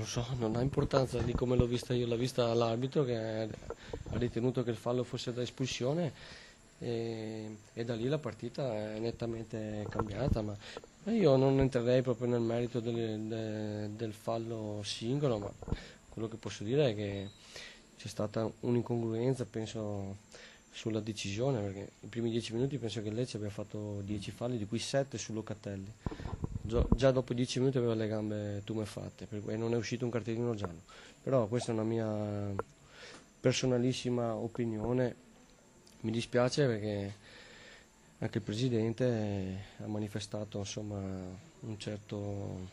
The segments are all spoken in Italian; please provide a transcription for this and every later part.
so, non ha importanza di come l'ho vista io, l'ha vista l'arbitro che ha ritenuto che il fallo fosse da espulsione e da lì la partita è nettamente cambiata, ma io non entrerei proprio nel merito del fallo singolo, ma quello che posso dire è che c'è stata un'incongruenza, penso, sulla decisione, perché i primi 10 minuti penso che Lecce abbia fatto 10 falli, di cui 7 su Locatelli. Già dopo 10 minuti aveva le gambe tumefatte e non è uscito un cartellino giallo. Però questa è una mia personalissima opinione, mi dispiace perché anche il presidente ha manifestato insomma un certo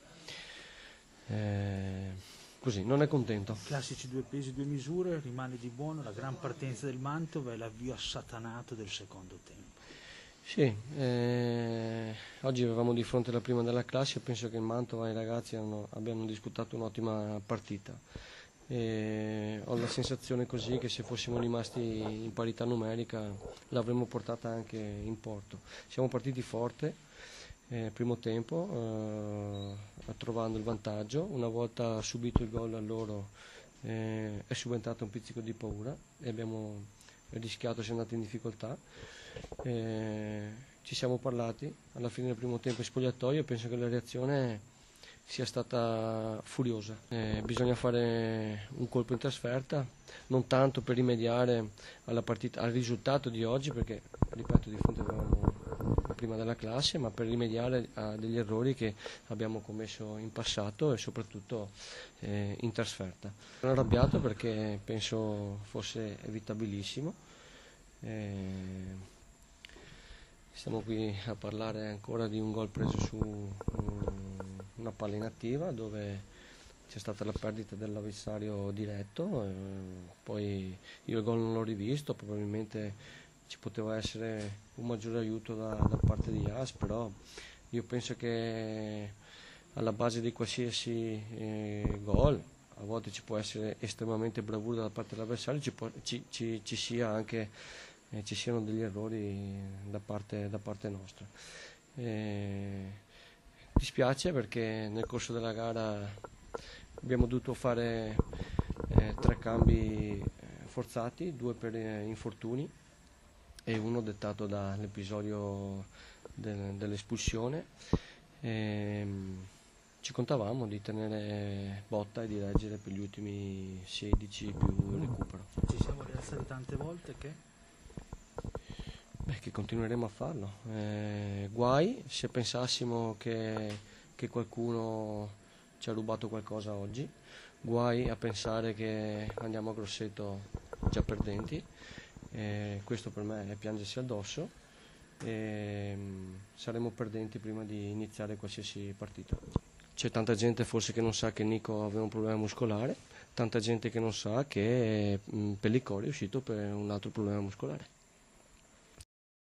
così, non è contento. Classici due pesi, due misure, rimane di buono la gran partenza del Mantova e l'avvio assatanato del secondo tempo. Sì, oggi avevamo di fronte la prima della classe, penso che il Mantova e i ragazzi abbiano disputato un'ottima partita. Ho la sensazione così che se fossimo rimasti in parità numerica l'avremmo portata anche in porto. Siamo partiti forte, primo tempo, trovando il vantaggio, una volta subito il gol a loro è subentrato un pizzico di paura e abbiamo rischiato, siamo andati in difficoltà. Ci siamo parlati alla fine del primo tempo in spogliatoio e penso che la reazione sia stata furiosa. Bisogna fare un colpo in trasferta, non tanto per rimediare alla partita, al risultato di oggi, perché ripeto di fronte avevamo la prima della classe, ma per rimediare a degli errori che abbiamo commesso in passato e soprattutto in trasferta. Sono arrabbiato perché penso fosse evitabilissimo. Stiamo qui a parlare ancora di un gol preso su una palla inattiva dove c'è stata la perdita dell'avversario diretto, poi io il gol non l'ho rivisto, probabilmente ci poteva essere un maggiore aiuto da parte di Jas, però io penso che alla base di qualsiasi gol a volte ci può essere estremamente bravura da parte dell'avversario, ci sia anche ci siano degli errori da parte nostra. Dispiace perché nel corso della gara abbiamo dovuto fare 3 cambi forzati, 2 per infortuni e uno dettato dall'episodio dell'espulsione. Ci contavamo di tenere botta e di reggere per gli ultimi 16 più recupero. Ci siamo rialzati tante volte Che continueremo a farlo. Guai se pensassimo che qualcuno ci ha rubato qualcosa oggi, guai a pensare che andiamo a Grosseto già perdenti, questo per me è piangersi addosso e saremo perdenti prima di iniziare qualsiasi partita. C'è tanta gente forse che non sa che Nico aveva un problema muscolare, tanta gente che non sa che Pellicori è uscito per un altro problema muscolare.